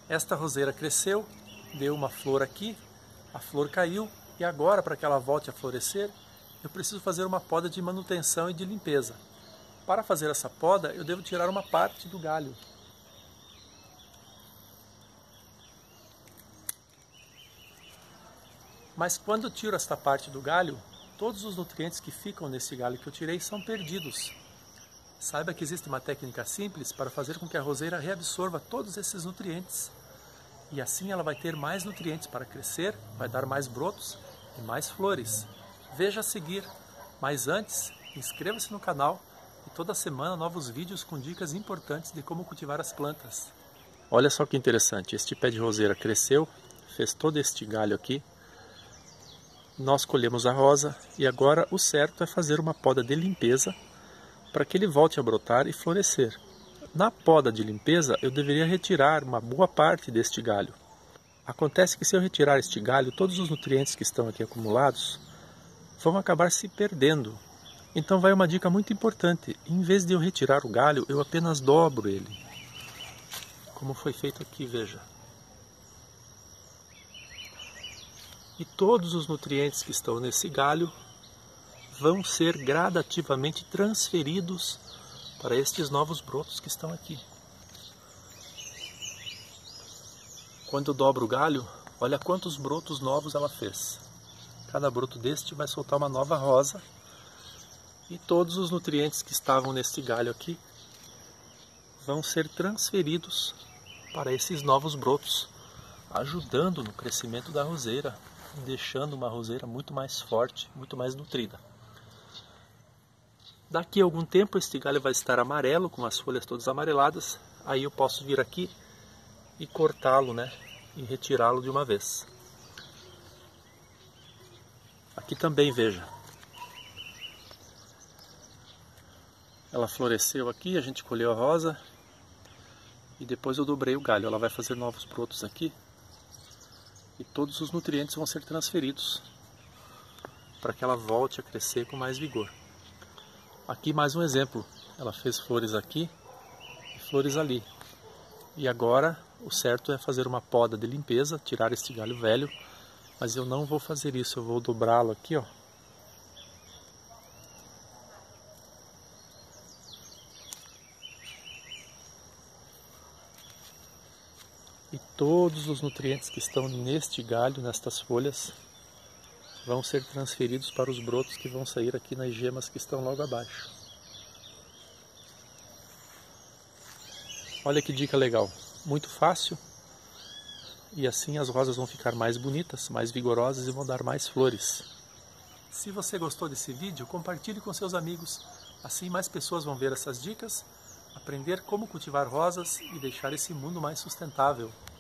Esta roseira cresceu, deu uma flor aqui, a flor caiu e agora, para que ela volte a florescer, eu preciso fazer uma poda de manutenção e de limpeza. Para fazer essa poda, eu devo tirar uma parte do galho. Mas quando eu tiro esta parte do galho, todos os nutrientes que ficam nesse galho que eu tirei são perdidos. Saiba que existe uma técnica simples para fazer com que a roseira reabsorva todos esses nutrientes. E assim ela vai ter mais nutrientes para crescer, vai dar mais brotos e mais flores. Veja a seguir. Mas antes, inscreva-se no canal e toda semana novos vídeos com dicas importantes de como cultivar as plantas. Olha só que interessante, este pé de roseira cresceu, fez todo este galho aqui. Nós colhemos a rosa e agora o certo é fazer uma poda de limpeza para que ele volte a brotar e florescer. Na poda de limpeza eu deveria retirar uma boa parte deste galho. Acontece que se eu retirar este galho, todos os nutrientes que estão aqui acumulados vão acabar se perdendo. Então vai uma dica muito importante, em vez de eu retirar o galho, eu apenas dobro ele. Como foi feito aqui, veja. E todos os nutrientes que estão nesse galho vão ser gradativamente transferidos para estes novos brotos que estão aqui. Quando eu dobro o galho, olha quantos brotos novos ela fez. Cada broto deste vai soltar uma nova rosa e todos os nutrientes que estavam neste galho aqui vão ser transferidos para esses novos brotos, ajudando no crescimento da roseira, deixando uma roseira muito mais forte, muito mais nutrida. Daqui a algum tempo este galho vai estar amarelo, com as folhas todas amareladas, aí eu posso vir aqui e cortá-lo, né? E retirá-lo de uma vez. Aqui também, veja. Ela floresceu aqui, a gente colheu a rosa e depois eu dobrei o galho. Ela vai fazer novos brotos aqui e todos os nutrientes vão ser transferidos para que ela volte a crescer com mais vigor. Aqui mais um exemplo, ela fez flores aqui e flores ali. E agora o certo é fazer uma poda de limpeza, tirar este galho velho, mas eu não vou fazer isso, eu vou dobrá-lo aqui, ó. E todos os nutrientes que estão neste galho, nestas folhas, vão ser transferidos para os brotos que vão sair aqui nas gemas que estão logo abaixo. Olha que dica legal, muito fácil, e assim as rosas vão ficar mais bonitas, mais vigorosas e vão dar mais flores. Se você gostou desse vídeo, compartilhe com seus amigos, assim mais pessoas vão ver essas dicas, aprender como cultivar rosas e deixar esse mundo mais sustentável.